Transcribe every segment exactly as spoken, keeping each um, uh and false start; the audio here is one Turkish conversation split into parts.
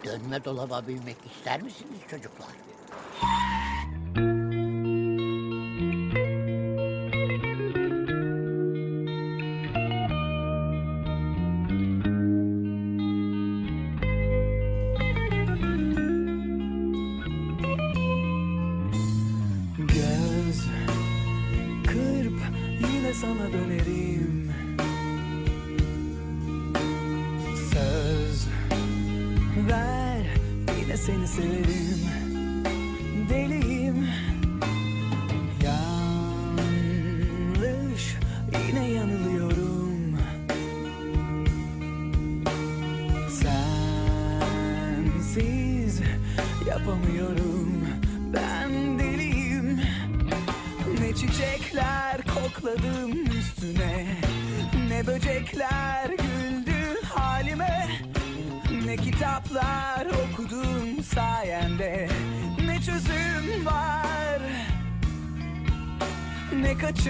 Dönme dolaba büyümek ister misiniz çocuklar? Göz kırp yine sana dönerim. Söz ver yine seni severim. Deliyim yanlış yine yanılıyorum. Sensiz yapamıyorum. Ben deliyim. Ne çiçekler kokladım üstüne, ne böcekler güldü halime, ne kitaplar okudum sayende. Ne çözüm var, ne kaçış.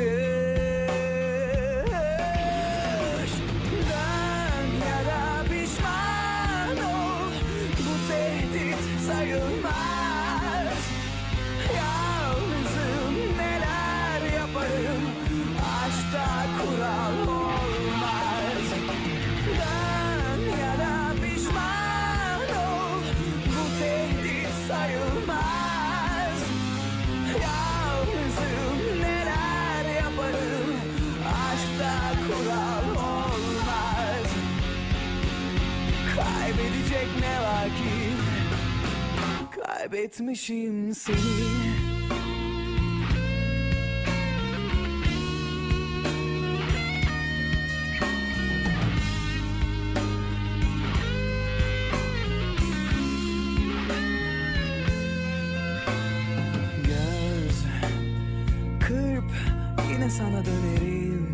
Dön ya da pişman ol, bu tehdit sayılmaz. Yalnızım, neler yaparım, aşkta kural olmaz. Dön ya da pişman ol, bu tehdit sayılmaz. Yalnızım, neler yaparım, aşkta kural olmaz. Kaybedecek ne var ki? Kaybetmişim seni. Göz kırp yine sana dönerim.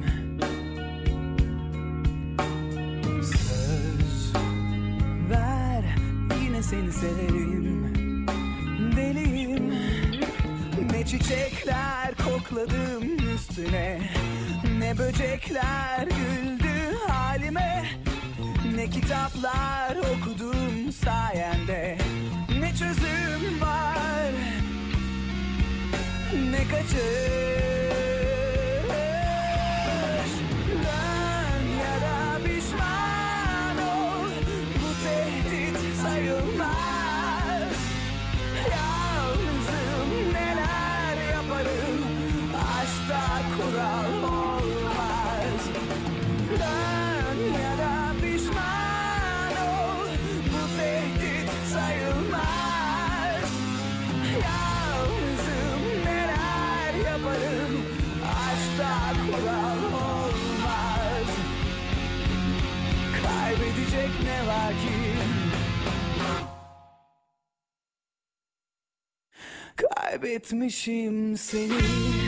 Söz ver yine seni severim. Deliyim. Ne çiçekler kokladım üstüne, ne böcekler güldü halime, ne kitaplar okudum sayende. Ne çözüm var, ne kaçış. Dön ya da pişman ol, bu tehdit sayılmaz. Yalnızım, neler yaparım, aşkta kural olmaz. Dön ya da pişman ol, bu tehdit sayılmaz. Yalnızım, neler yaparım, aşkta kural olmaz. Kaybedecek ne var ki? Kaybetmişim seni.